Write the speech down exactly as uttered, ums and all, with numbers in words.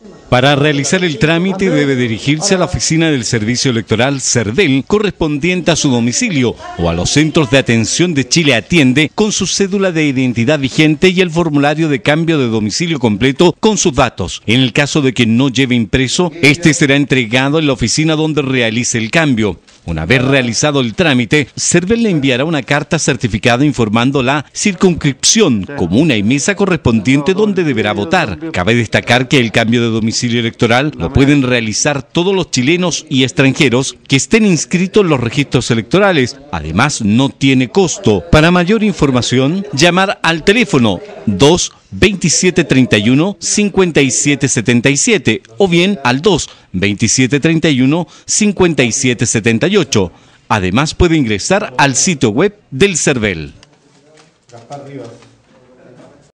Para realizar el trámite debe dirigirse a la oficina del Servicio Electoral CERVEL correspondiente a su domicilio o a los centros de atención de Chile Atiende con su cédula de identidad vigente y el formulario de cambio de domicilio completo con sus datos. En el caso de que no lleve impreso, este será entregado en la oficina donde realice el cambio. Una vez realizado el trámite, CERVEL le enviará una carta certificada informando la circunscripción, comuna y mesa correspondiente donde deberá votar. Cabe destacar que el cambio de domicilio electoral lo pueden realizar todos los chilenos y extranjeros que estén inscritos en los registros electorales. Además, no tiene costo. Para mayor información, llamar al teléfono dos veintisiete treinta y uno cincuenta y siete setenta y siete o bien al dos veintisiete treinta y uno cincuenta y siete setenta y ocho. Además puede ingresar al sitio web del CERVEL.